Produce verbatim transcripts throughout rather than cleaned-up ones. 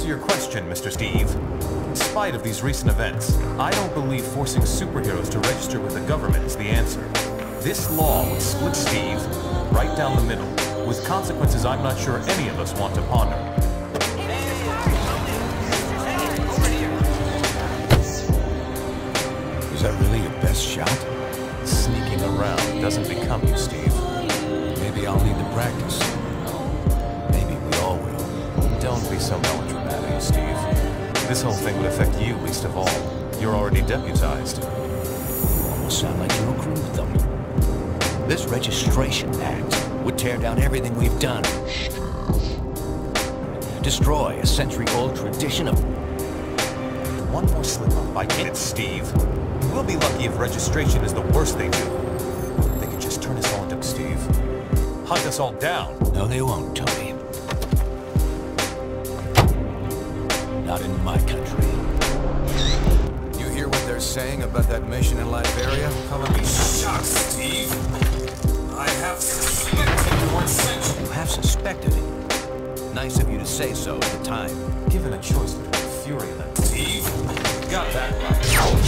answer your question, Mister Steve, in spite of these recent events, I don't believe forcing superheroes to register with the government is the answer. This law would split Steve right down the middle, with consequences I'm not sure any of us want to ponder. Is that really your best shot? Sneaking around doesn't become you, Steve. Maybe I'll need the practice. Maybe we all will. Don't be so melodramatic, Steve. This whole thing would affect you least of all. You're already deputized. You almost sound like you agree with them. This Registration Act would tear down everything we've done. Destroy a century-old tradition of... One more slip-up, I get it, Steve. We'll be lucky if registration is the worst they do. They could just turn us all into Steve. Hunt us all down. No, they won't, Tony. Not in my country. You hear what they're saying about that mission in Liberia? Calling me shocked, Steve. I have suspected you weren't sent. You have suspected it. Nice of you to say so at the time. Given a choice between Fury and that... Steve, got that right.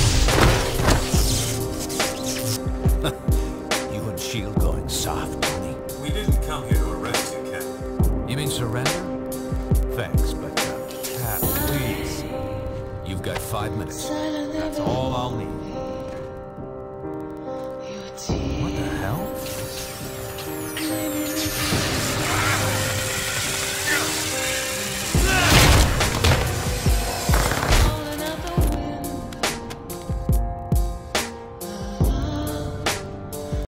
You and S H I E L D going soft, Tony. We didn't come here to arrest you, Captain. You mean surrender? Thanks, but uh, Pat, please. you've got five minutes. That's all I'll need.